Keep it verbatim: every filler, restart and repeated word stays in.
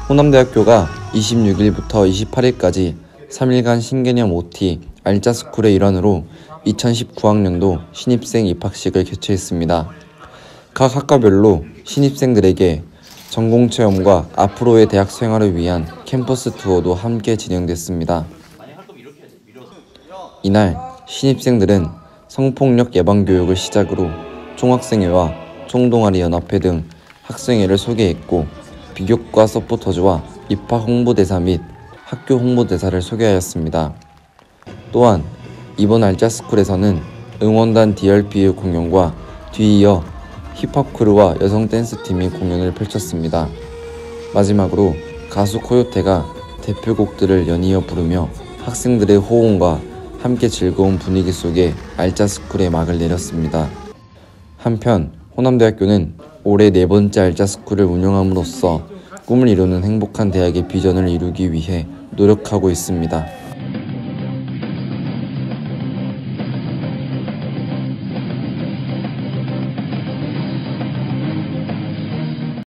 호남대학교가 이십육 일부터 이십팔 일까지 삼 일간 신개념 오티 알짜스쿨의 일환으로 이천십구 학년도 신입생 입학식을 개최했습니다. 각 학과별로 신입생들에게 전공체험과 앞으로의 대학 생활을 위한 캠퍼스 투어도 함께 진행됐습니다. 이날 신입생들은 성폭력 예방 교육을 시작으로 총학생회와 총동아리 연합회 등 학생회를 소개했고, 비교과 서포터즈와 입학 홍보대사 및 학교 홍보대사를 소개하였습니다. 또한 이번 알짜스쿨에서는 응원단 디알피의 공연과 뒤이어 힙합 크루와 여성 댄스팀이 공연을 펼쳤습니다. 마지막으로 가수 코요테가 대표곡들을 연이어 부르며 학생들의 호응과 함께 즐거운 분위기 속에 알짜스쿨의 막을 내렸습니다. 한편 호남대학교는 올해 네 번째 알짜스쿨을 운영함으로써 꿈을 이루는 행복한 대학의 비전을 이루기 위해 노력하고 있습니다.